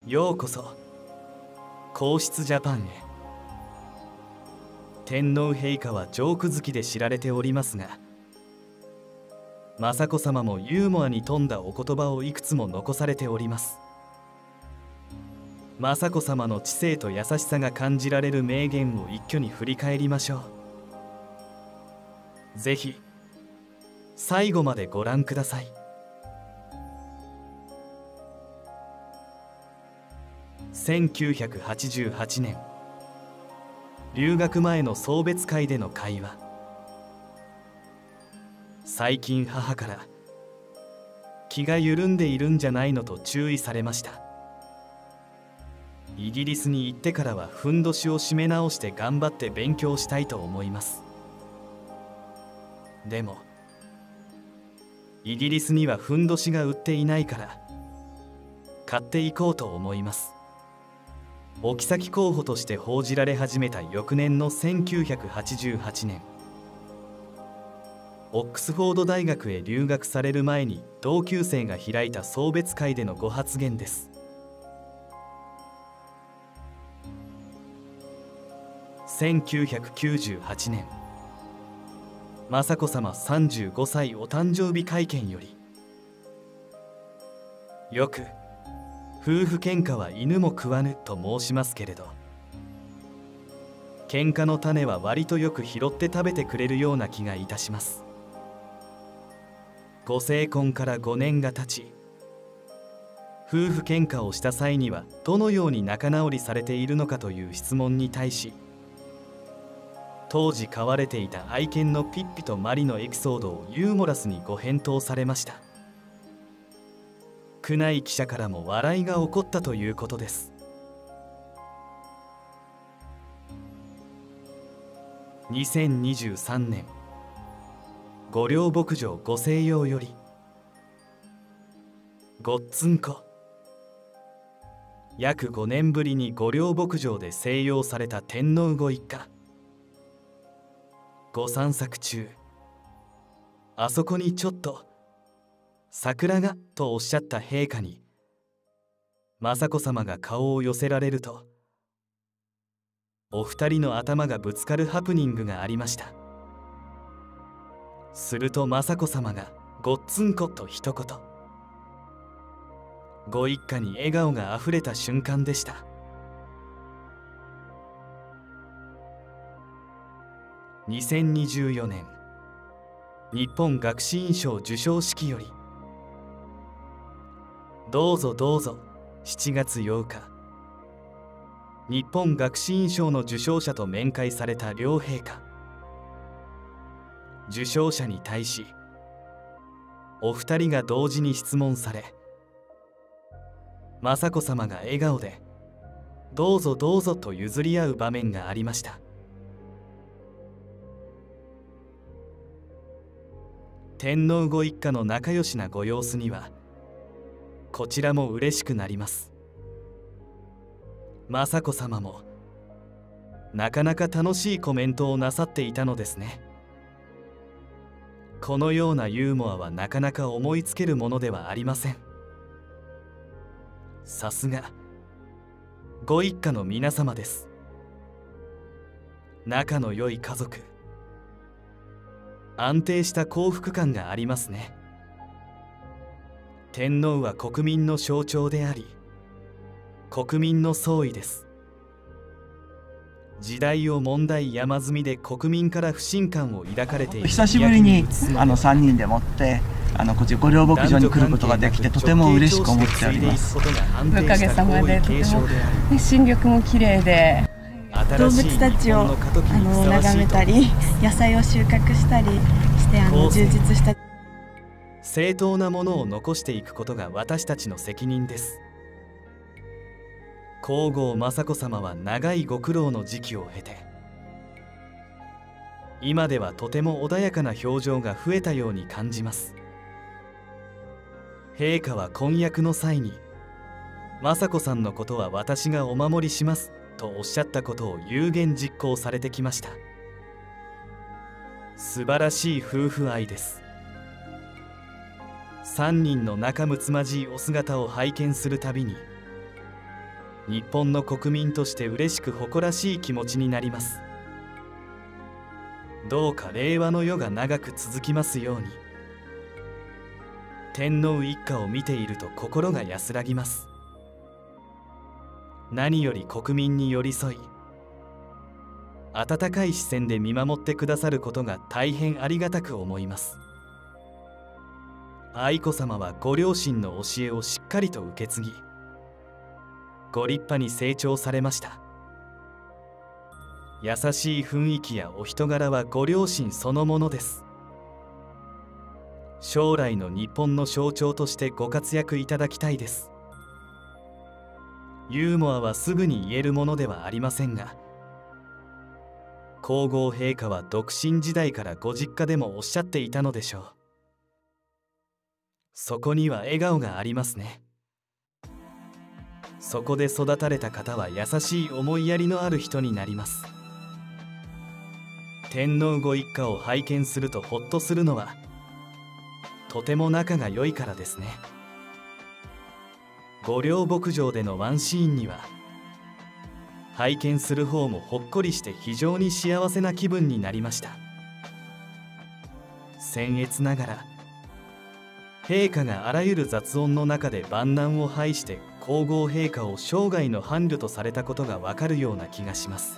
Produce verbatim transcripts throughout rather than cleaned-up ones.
ようこそ皇室ジャパンへ。天皇陛下はジョーク好きで知られておりますが、雅子さまもユーモアに富んだお言葉をいくつも残されております。雅子さまの知性と優しさが感じられる名言を一挙に振り返りましょう。ぜひ最後までご覧ください。せんきゅうひゃくはちじゅうはちねん、留学前の送別会での会話。最近母から気が緩んでいるんじゃないのと注意されました。イギリスに行ってからはふんどしを締め直して頑張って勉強したいと思います。でもイギリスにはふんどしが売っていないから買っていこうと思います。お妃候補として報じられ始めた翌年のせんきゅうひゃくはちじゅうはちねん、オックスフォード大学へ留学される前に同級生が開いた送別会でのご発言です。せんきゅうひゃくきゅうじゅうはちねん、雅子さまさんじゅうごさいお誕生日会見より、よく夫婦喧嘩は犬も食わぬと申しますけれど、喧嘩の種は割とよく拾って食べてくれるような気がいたします。ご成婚からごねんが経ち、夫婦喧嘩をした際にはどのように仲直りされているのかという質問に対し、当時飼われていた愛犬のピッピとマリのエピソードをユーモラスにご返答されました。宮内記者からも笑いが起こったということです。にせんにじゅうさんねん、御料牧場ご静養より、ごっつんこ。約ごねんぶりに御料牧場で静養された天皇ご一家。ご散策中、あそこにちょっと桜がとおっしゃった陛下に、雅子さまが顔を寄せられると、お二人の頭がぶつかるハプニングがありました。すると雅子さまがごっつんこと一言。ご一家に笑顔があふれた瞬間でした。にせんにじゅうよねん、日本学士院賞授賞式より、どうぞどうぞ。しちがつようか、日本学士院賞の受賞者と面会された両陛下。受賞者に対しお二人が同時に質問され、雅子さまが笑顔で「どうぞどうぞ」と譲り合う場面がありました。天皇ご一家の仲良しなご様子にはこちらも嬉しくなります。雅子さまもなかなか楽しいコメントをなさっていたのですね。このようなユーモアはなかなか思いつけるものではありません。さすがご一家の皆様です。仲の良い家族、安定した幸福感がありますね。天皇は国民の象徴であり、国民の総意です。時代を問題山積みで国民から不信感を抱かれている。 久しぶりにあのさんにんでもってあのこちら御料牧場に来ることができてとても嬉しく思っております。 おかげさまでとても、ね、新緑も綺麗で、動物たちをあの眺めたり野菜を収穫したりしてあの充実した正当なものを残していくことが私たちの責任です。皇后雅子さまは長いご苦労の時期を経て、今ではとても穏やかな表情が増えたように感じます。陛下は婚約の際に雅子さんのことは私がお守りしますとおっしゃったことを有言実行されてきました。素晴らしい夫婦愛です。さんにんの仲睦まじいお姿を拝見するたびに日本の国民として嬉しく誇らしい気持ちになります。どうか令和の世が長く続きますように。天皇一家を見ていると心が安らぎます。何より国民に寄り添い、温かい視線で見守ってくださることが大変ありがたく思います。愛子さまはご両親の教えをしっかりと受け継ぎ、ご立派に成長されました。優しい雰囲気やお人柄はご両親そのものです。将来の日本の象徴としてご活躍いただきたいです。ユーモアはすぐに言えるものではありませんが、皇后陛下は独身時代からご実家でもおっしゃっていたのでしょう。そこには笑顔がありますね。そこで育たれた方は優しい思いやりのある人になります。天皇ご一家を拝見するとほっとするのは、とても仲が良いからですね。御料牧場でのワンシーンには、拝見する方もほっこりして非常に幸せな気分になりました。僭越ながら、陛下があらゆる雑音の中で万難を排して皇后陛下を生涯の伴侶とされたことがわかるような気がします。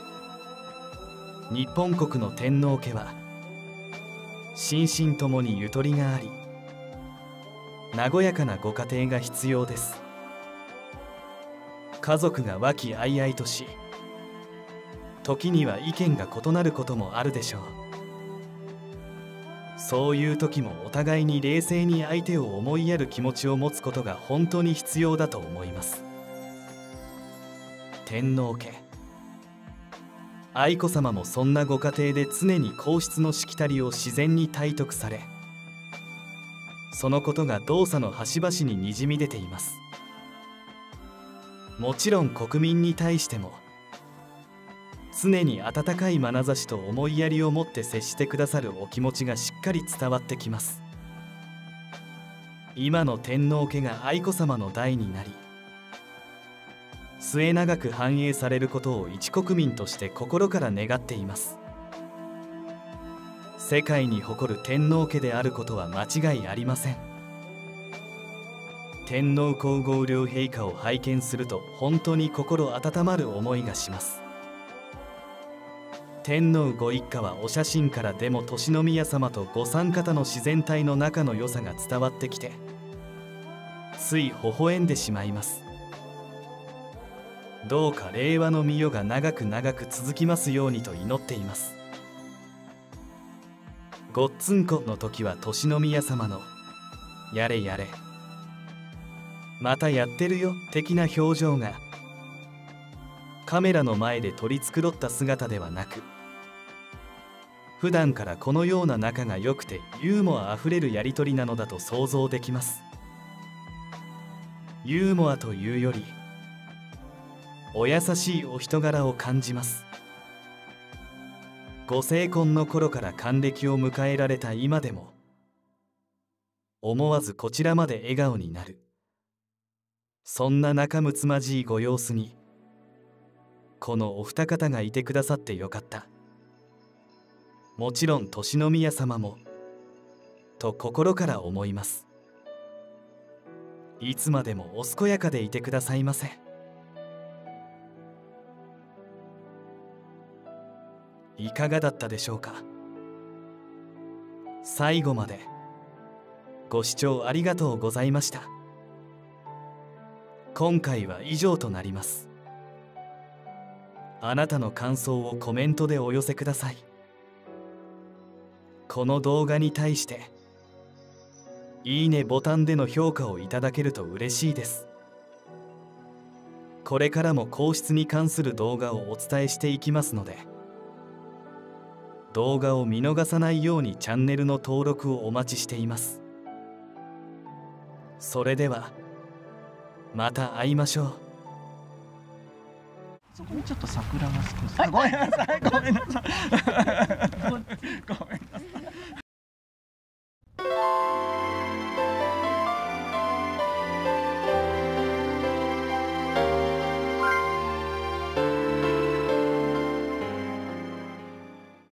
日本国の天皇家は心身ともにゆとりがあり、和やかなご家庭が必要です。家族が和気あいあいとし、時には意見が異なることもあるでしょう。そういう時もお互いに冷静に相手を思いやる気持ちを持つことが本当に必要だと思います。天皇家、愛子さまもそんなご家庭で常に皇室のしきたりを自然に体得され、そのことが動作の端々ににじみ出ています。もちろん国民に対しても常に温かい眼差しと思いやりを持って接してくださるお気持ちがしっかり伝わってきます。今の天皇家が愛子さまの代になり、末永く繁栄されることを一国民として心から願っています。世界に誇る天皇家であることは間違いありません。天皇皇后両陛下を拝見すると本当に心温まる思いがします。天皇ご一家はお写真からでも敬宮さまとご参加の自然体の仲の良さが伝わってきて、つい微笑んでしまいます。どうか令和の御世が長く長く続きますようにと祈っています。ごっつんこの時は敬宮さまの「やれやれまたやってるよ」的な表情がカメラの前で取り繕った姿ではなく、普段からこのような仲が良くてユーモアあふれるやり取りなのだと想像できます。ユーモアというよりお優しいお人柄を感じます。ご成婚の頃から還暦を迎えられた今でも、思わずこちらまで笑顔になる、そんな仲睦まじいご様子に、このお二方がいてくださってよかった。もちろん敬宮さまもと心から思います。いつまでもお健やかでいてくださいませ。いかがだったでしょうか。最後までご視聴ありがとうございました。今回は以上となります。あなたの感想をコメントでお寄せください。この動画に対していいねボタンでの評価をいただけると嬉しいです。これからも皇室に関する動画をお伝えしていきますので、動画を見逃さないようにチャンネルの登録をお待ちしています。それではまた会いましょう。 そこにちょっと桜が少し。ごめんなさい、ごめんなさい。ごめん。